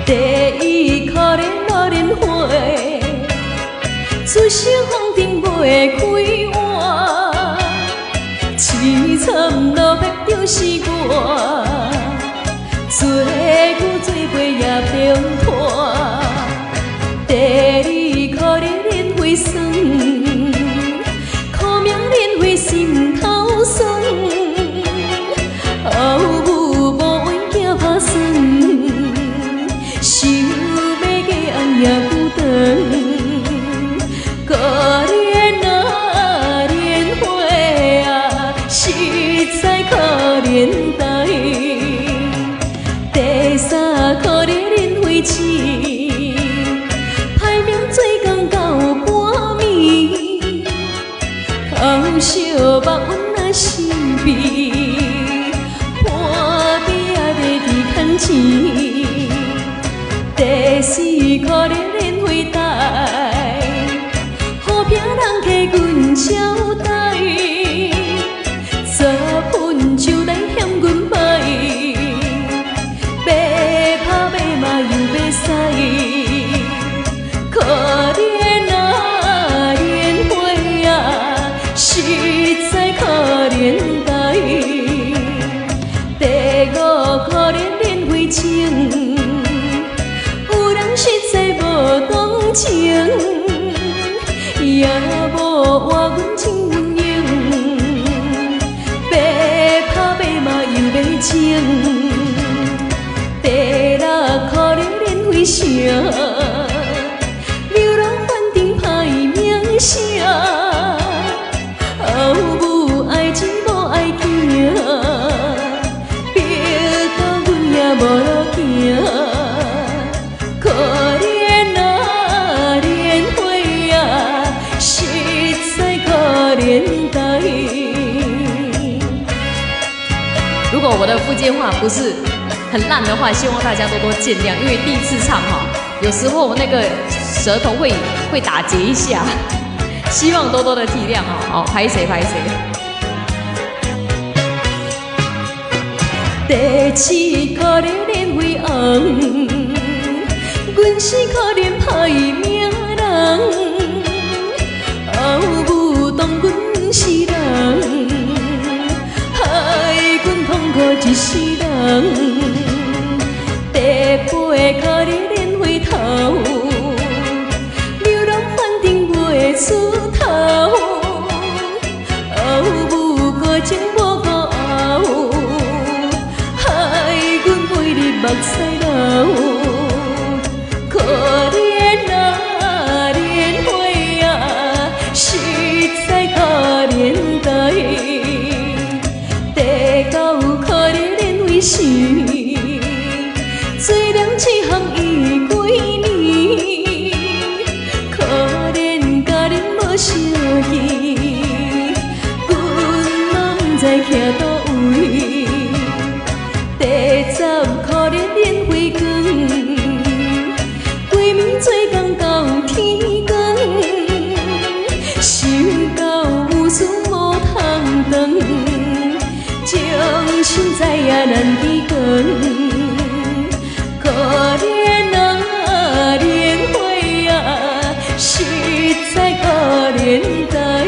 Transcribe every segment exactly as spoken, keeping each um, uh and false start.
第一可怜老莲花，出世风尘袂开换，凄惨落魄就是我，做久做袂也中拖。第二可怜莲花酸，苦命莲花心头酸，后母无缘囝打算。 想要嫁红也孤单，可怜啊莲花啊，实在可怜呆。第三可怜莲花痴，歹命做工到半暝，头烧目温啊心悲，半暝啊在伫牵钱。 第四可怜莲花台，好命人客阮招待，十分酒来嫌阮歹，要拍要骂又要使，可怜啊莲花啊，实在可怜呆。第五可怜莲花情。 实在无同情，也无换阮情温用，要拍要骂又要情。第六可怜莲花城，流浪反正歹名声，后母爱钱无爱囝，逼到阮也无路行。 可怜啊，莲花啊，实在可怜呆。如果我的福建话不是很烂的话，希望大家多多见谅，因为第一次唱哈，有时候那个舌头会会打结一下，希望多多的体谅哦。好，拍谁拍谁。第七可怜莲花红。 阮是可怜歹命人，后母当阮是人，害阮痛苦一世人。第八可怜莲花头，流浪反正袂出头，后母过情无顾后，害阮陪你目屎流。 可怜啊，莲花啊，实在可怜呆。第九可怜莲花是，最凉气含伊几年，可怜家人无相依，阮嘛不知徛倒位。第十可怜莲花光。 规暝做工到天光，想到有事无通当，将心知影难抵讲。可怜啊莲花啊，实在可怜呆。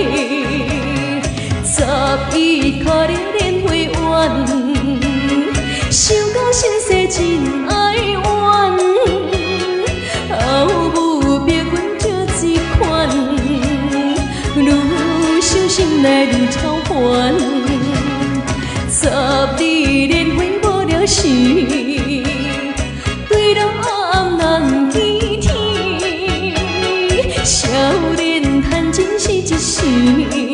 十一可怜莲花冤，想到身世真哀怨。 后母逼阮借一款，愈想心内愈操烦。十二莲花无了时，对人暗人见天。少年谈情是一时。